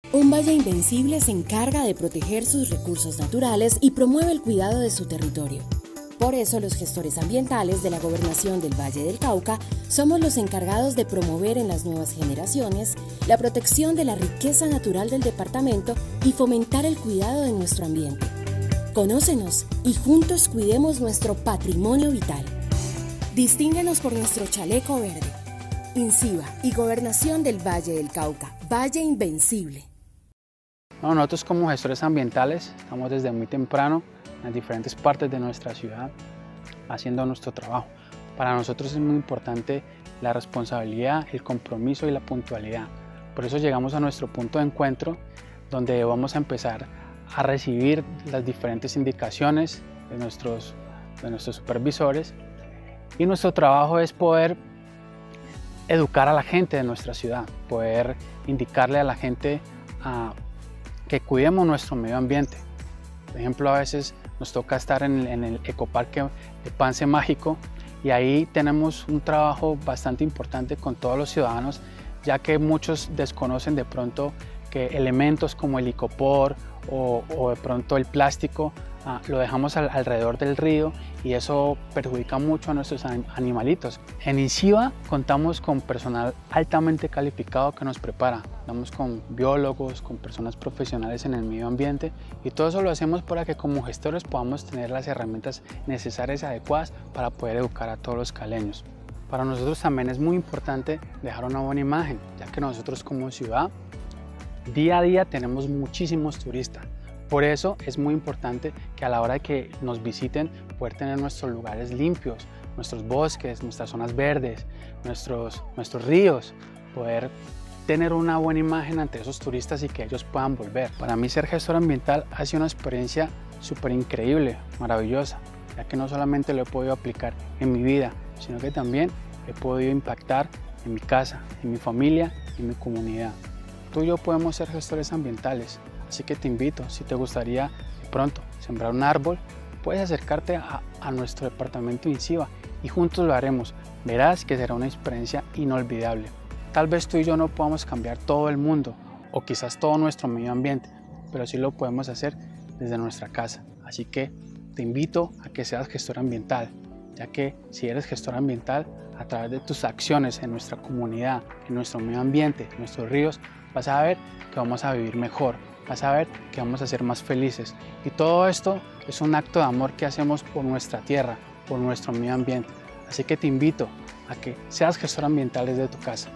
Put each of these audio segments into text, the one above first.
Un valle invencible se encarga de proteger sus recursos naturales y promueve el cuidado de su territorio. Por eso, los gestores ambientales de la Gobernación del Valle del Cauca somos los encargados de promover en las nuevas generaciones la protección de la riqueza natural del departamento y fomentar el cuidado de nuestro ambiente. Conócenos y juntos cuidemos nuestro patrimonio vital. Distínguenos por nuestro chaleco verde. INCIBA y Gobernación del Valle del Cauca, Valle Invencible. Bueno, nosotros como gestores ambientales estamos desde muy temprano en las diferentes partes de nuestra ciudad haciendo nuestro trabajo. Para nosotros es muy importante la responsabilidad, el compromiso y la puntualidad. Por eso llegamos a nuestro punto de encuentro donde vamos a empezar a recibir las diferentes indicaciones de nuestros supervisores, y nuestro trabajo es poder educar a la gente de nuestra ciudad, poder indicarle a la gente que cuidemos nuestro medio ambiente. Por ejemplo, a veces nos toca estar en el ecoparque de Pance Mágico, y ahí tenemos un trabajo bastante importante con todos los ciudadanos, ya que muchos desconocen de pronto que elementos como el icopor o de pronto el plástico lo dejamos alrededor del río, y eso perjudica mucho a nuestros animalitos. En INCIBA contamos con personal altamente calificado que nos prepara. Estamos con biólogos, con personas profesionales en el medio ambiente, y todo eso lo hacemos para que como gestores podamos tener las herramientas necesarias y adecuadas para poder educar a todos los caleños. Para nosotros también es muy importante dejar una buena imagen, ya que nosotros como ciudad día a día tenemos muchísimos turistas. Por eso es muy importante que a la hora de que nos visiten poder tener nuestros lugares limpios, nuestros bosques, nuestras zonas verdes, nuestros ríos, poder tener una buena imagen ante esos turistas y que ellos puedan volver. Para mí ser gestor ambiental ha sido una experiencia súper increíble, maravillosa, ya que no solamente lo he podido aplicar en mi vida, sino que también he podido impactar en mi casa, en mi familia y en mi comunidad. Tú y yo podemos ser gestores ambientales. Así que te invito, si te gustaría de pronto sembrar un árbol, puedes acercarte a nuestro departamento INCIBA y juntos lo haremos. Verás que será una experiencia inolvidable. Tal vez tú y yo no podamos cambiar todo el mundo o quizás todo nuestro medio ambiente, pero sí lo podemos hacer desde nuestra casa. Así que te invito a que seas gestor ambiental, ya que si eres gestor ambiental, a través de tus acciones en nuestra comunidad, en nuestro medio ambiente, en nuestros ríos, vas a ver que vamos a vivir mejor. Vas a ver que vamos a ser más felices, y todo esto es un acto de amor que hacemos por nuestra tierra, por nuestro medio ambiente. Así que te invito a que seas gestor ambiental desde tu casa.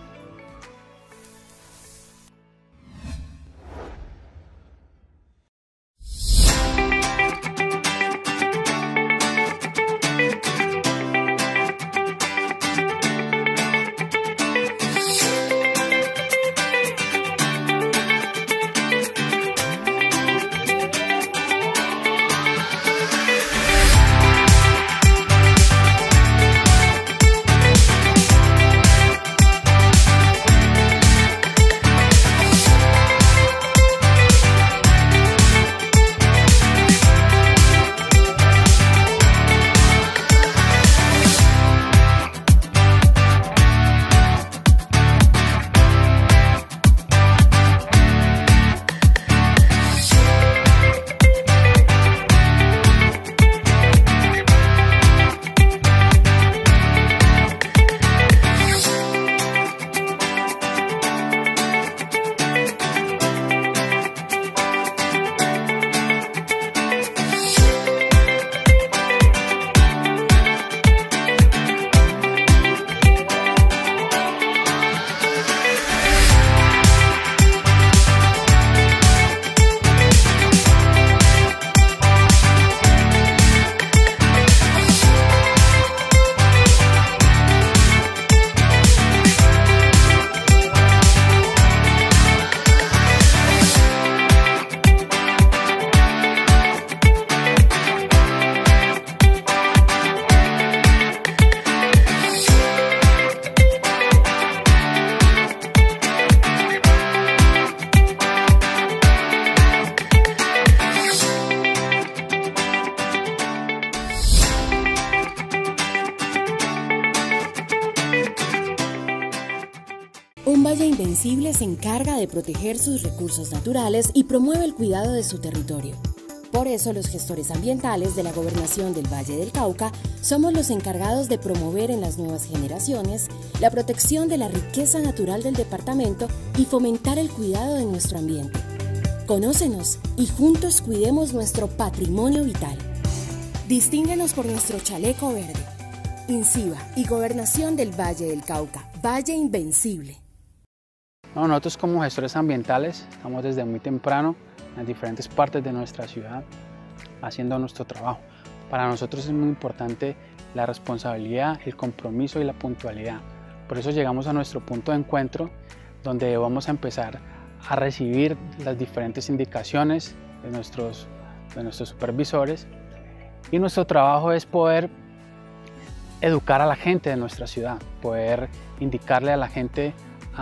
Invencible se encarga de proteger sus recursos naturales y promueve el cuidado de su territorio. Por eso, los gestores ambientales de la Gobernación del Valle del Cauca somos los encargados de promover en las nuevas generaciones la protección de la riqueza natural del departamento y fomentar el cuidado de nuestro ambiente. Conócenos y juntos cuidemos nuestro patrimonio vital. Distínguenos por nuestro chaleco verde. INCIBA y Gobernación del Valle del Cauca. Valle Invencible. Nosotros como gestores ambientales estamos desde muy temprano en las diferentes partes de nuestra ciudad haciendo nuestro trabajo. Para nosotros es muy importante la responsabilidad, el compromiso y la puntualidad. Por eso llegamos a nuestro punto de encuentro, donde vamos a empezar a recibir las diferentes indicaciones de nuestros supervisores, y nuestro trabajo es poder educar a la gente de nuestra ciudad, poder indicarle a la gente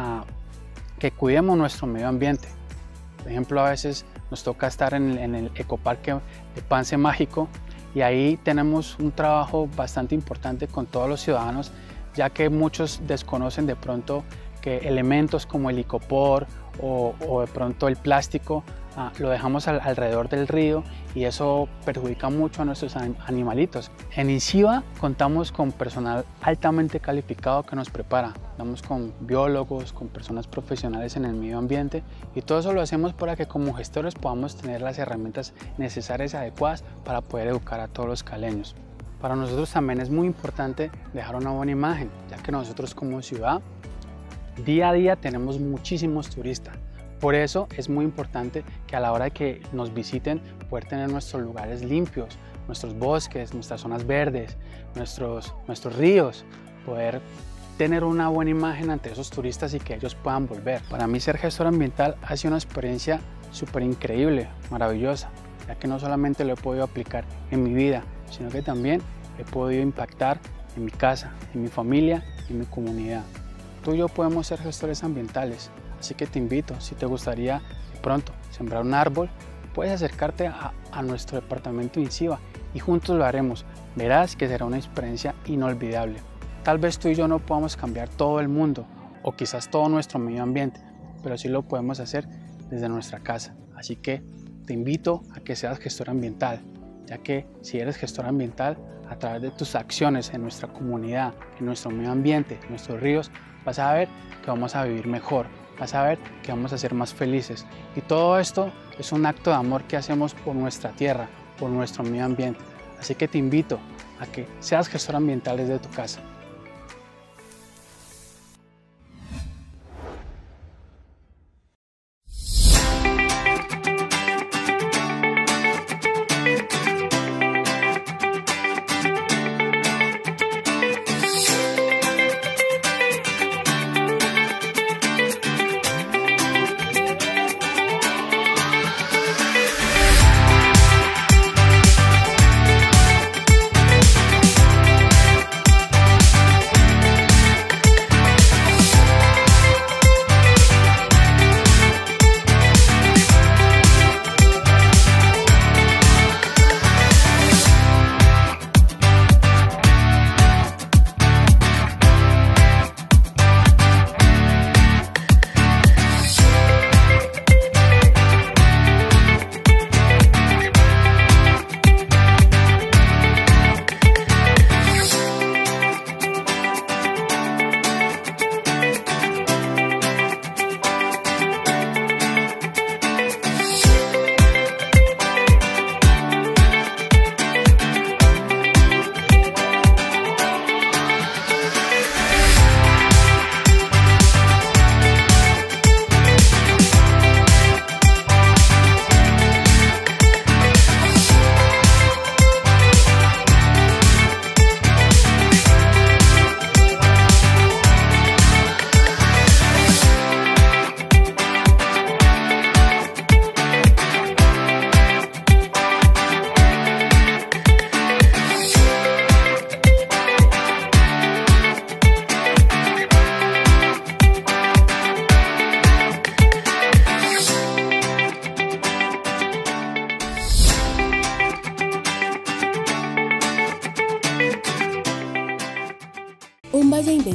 que cuidemos nuestro medio ambiente. Por ejemplo, a veces nos toca estar en el ecoparque de Pance Mágico, y ahí tenemos un trabajo bastante importante con todos los ciudadanos, ya que muchos desconocen de pronto que elementos como el icopor o de pronto el plástico lo dejamos alrededor del río, y eso perjudica mucho a nuestros animalitos. En INCIBA contamos con personal altamente calificado que nos prepara. Estamos con biólogos, con personas profesionales en el medio ambiente, y todo eso lo hacemos para que como gestores podamos tener las herramientas necesarias y adecuadas para poder educar a todos los caleños. Para nosotros también es muy importante dejar una buena imagen, ya que nosotros como ciudad día a día tenemos muchísimos turistas. Por eso es muy importante que a la hora de que nos visiten poder tener nuestros lugares limpios, nuestros bosques, nuestras zonas verdes, nuestros ríos, poder tener una buena imagen ante esos turistas y que ellos puedan volver. Para mí ser gestor ambiental ha sido una experiencia súper increíble, maravillosa, ya que no solamente lo he podido aplicar en mi vida, sino que también he podido impactar en mi casa, en mi familia y en mi comunidad. Tú y yo podemos ser gestores ambientales. Así que te invito, si te gustaría de pronto sembrar un árbol, puedes acercarte a nuestro departamento INCIBA y juntos lo haremos. Verás que será una experiencia inolvidable. Tal vez tú y yo no podamos cambiar todo el mundo o quizás todo nuestro medio ambiente, pero sí lo podemos hacer desde nuestra casa. Así que te invito a que seas gestor ambiental, ya que si eres gestor ambiental, a través de tus acciones en nuestra comunidad, en nuestro medio ambiente, en nuestros ríos, vas a ver que vamos a vivir mejor. Vas a ver que vamos a ser más felices, y todo esto es un acto de amor que hacemos por nuestra tierra, por nuestro medio ambiente. Así que te invito a que seas gestor ambiental desde tu casa.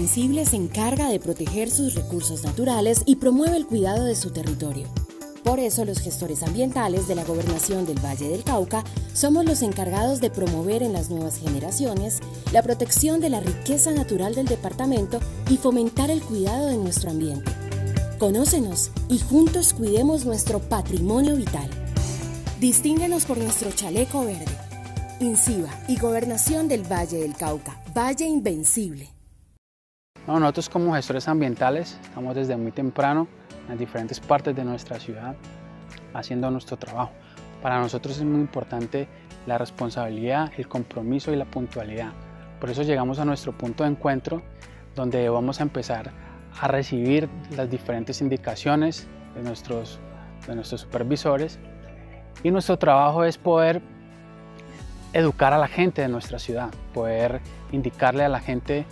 Invencible se encarga de proteger sus recursos naturales y promueve el cuidado de su territorio. Por eso, los gestores ambientales de la Gobernación del Valle del Cauca somos los encargados de promover en las nuevas generaciones la protección de la riqueza natural del departamento y fomentar el cuidado de nuestro ambiente. Conócenos y juntos cuidemos nuestro patrimonio vital. Distínguenos por nuestro chaleco verde. INCIBA y Gobernación del Valle del Cauca. Valle Invencible. Nosotros como gestores ambientales estamos desde muy temprano en las diferentes partes de nuestra ciudad haciendo nuestro trabajo. Para nosotros es muy importante la responsabilidad, el compromiso y la puntualidad. Por eso llegamos a nuestro punto de encuentro, donde vamos a empezar a recibir las diferentes indicaciones de nuestros supervisores, y nuestro trabajo es poder educar a la gente de nuestra ciudad, poder indicarle a la gente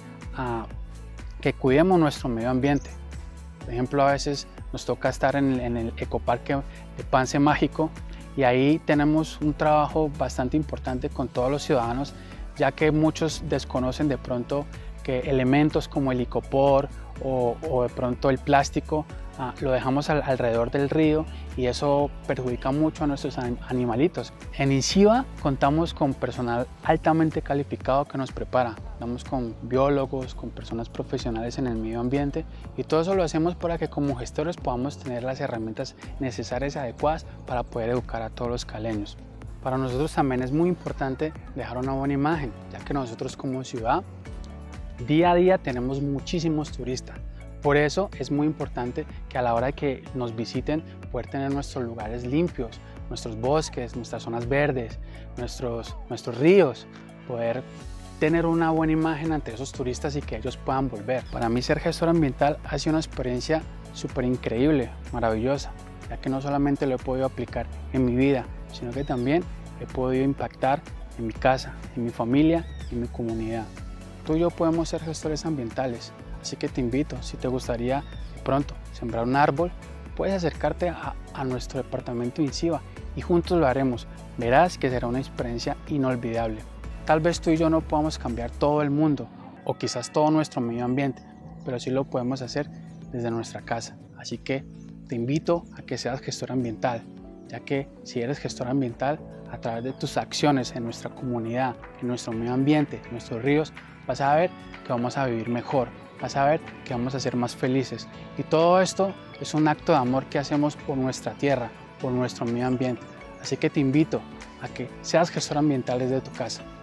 que cuidemos nuestro medio ambiente. Por ejemplo, a veces nos toca estar en el ecoparque de Pance Mágico, y ahí tenemos un trabajo bastante importante con todos los ciudadanos, ya que muchos desconocen de pronto que elementos como el icopor o de pronto el plástico lo dejamos alrededor del río, y eso perjudica mucho a nuestros animalitos. En INCIBA contamos con personal altamente calificado que nos prepara. Contamos con biólogos, con personas profesionales en el medio ambiente, y todo eso lo hacemos para que como gestores podamos tener las herramientas necesarias y adecuadas para poder educar a todos los caleños. Para nosotros también es muy importante dejar una buena imagen, ya que nosotros como ciudad día a día tenemos muchísimos turistas. Por eso es muy importante que a la hora de que nos visiten poder tener nuestros lugares limpios, nuestros bosques, nuestras zonas verdes, nuestros ríos, poder tener una buena imagen ante esos turistas y que ellos puedan volver. Para mí ser gestor ambiental ha sido una experiencia súper increíble, maravillosa, ya que no solamente lo he podido aplicar en mi vida, sino que también he podido impactar en mi casa, en mi familia y en mi comunidad. Tú y yo podemos ser gestores ambientales. Así que te invito, si te gustaría de pronto sembrar un árbol, puedes acercarte a nuestro departamento de INCIBA y juntos lo haremos. Verás que será una experiencia inolvidable. Tal vez tú y yo no podamos cambiar todo el mundo o quizás todo nuestro medio ambiente, pero sí lo podemos hacer desde nuestra casa. Así que te invito a que seas gestor ambiental, ya que si eres gestor ambiental, a través de tus acciones en nuestra comunidad, en nuestro medio ambiente, en nuestros ríos, vas a ver que vamos a vivir mejor. Vas a ver que vamos a ser más felices, y todo esto es un acto de amor que hacemos por nuestra tierra, por nuestro medio ambiente. Así que te invito a que seas gestor ambiental desde tu casa.